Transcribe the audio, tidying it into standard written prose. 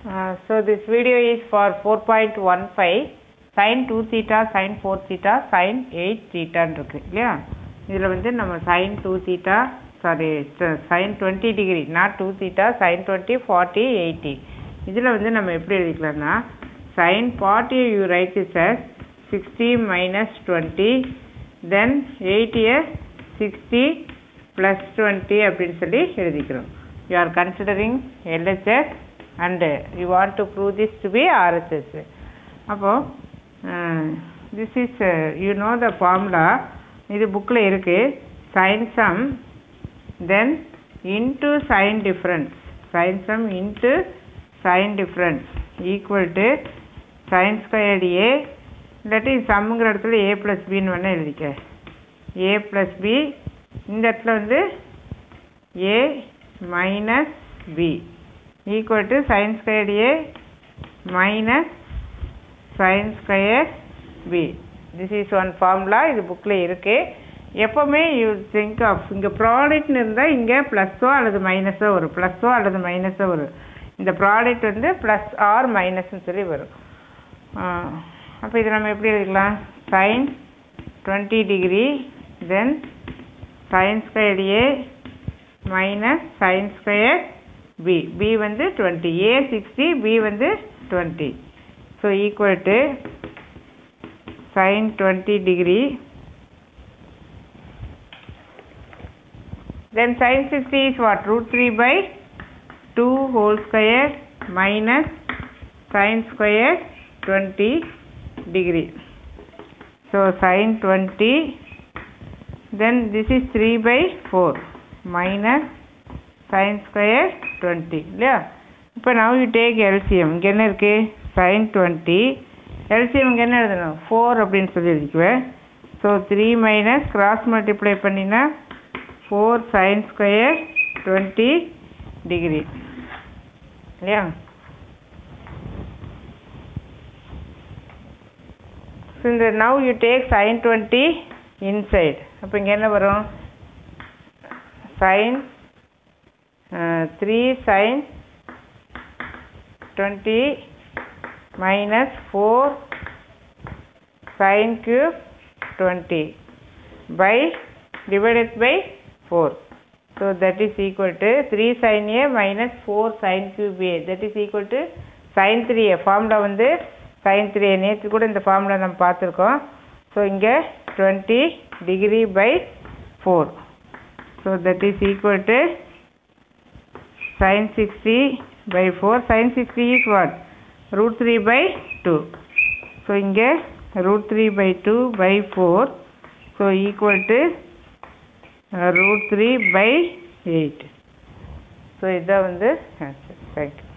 So this video is for 4.15 sin 2 theta, sin 4 theta, sin 8 theta இருக்கு இல்லையா? இதில் வந்து நம்ம sin 2 theta, sorry sin 20 degree, not 2 theta, sin 20, 40, 80. இதில் வந்து நம்ம எப்படி எழுதிக்கலாம்னா sin 40 you write this as 60 minus 20, then 80 60 plus 20 அப்படின்னு சொல்லி எழுதிக்கிறோம். You are considering LHS and you want to prove this to be RHS. அப்போ this is you know the formula, இது புக்கில் இருக்கு. sin sum then into sin difference, sin sum into sin difference equal to sin squared a, இல்லாட்டி சம்ங்கிற இடத்துல a plus b ன்னு வேணால் எழுதிக்க. a plus b, இந்த இடத்துல வந்து a minus b equal to sin squared a minus sin squared b. This is one formula, இது புக்கில் இருக்கு. எப்போவுமே யூ திங்க் ஆஃப் இங்கே ப்ராடக்ட்னு இருந்தால் இங்கே ப்ளஸ்ஸோ அல்லது மைனஸோ வரும், ப்ளஸ்ஸோ அல்லது மைனஸோ வரும். இந்த ப்ராடக்ட் வந்து ப்ளஸ் ஆர் மைனஸ்ன்னு சொல்லி வரும். அப்போ இது நம்ம எப்படி எழுதிக்கலாம்? sin 20 degree then sin squared a minus sin squared b. b வந்து 20, a 60, b வந்து 20. So equal to sin 20 degree then sin 60 is what? root 3 by 2 whole square minus sin square 20 degree. So sin 20 then this is 3 by 4 minus sin square 20 இல்லையா? இப்போ now you take LCM. இங்கே என்ன இருக்கு? sin 20 LCM இங்கே என்ன எழுதணும்? 4 அப்படின்னு சொல்லி எழுதிக்குவேன். ஸோ 3 minus cross multiply பண்ணினா 4 sin square 20 degree இல்லையா? ஸோ இந்த now you take sin 20 inside. அப்போ இங்கே என்ன வரும்? sin 3 sin 20 minus 4 sin cube 20 by divided by 4. So that is equal to 3 sin a minus 4 sin cube a, that is equal to sin 3a. Formula வந்து sin 3a, நேற்று கூட இந்த formula நம்ம பார்த்துருக்கோம். ஸோ இங்கே 20 degree by 4. So that is equal to sin 60 by 4. Sin 60 is what? root 3 by 2. So இங்கே root 3 by 2 by 4. So equal to root 3 by 8. So இதான் வந்து answer. Thank you.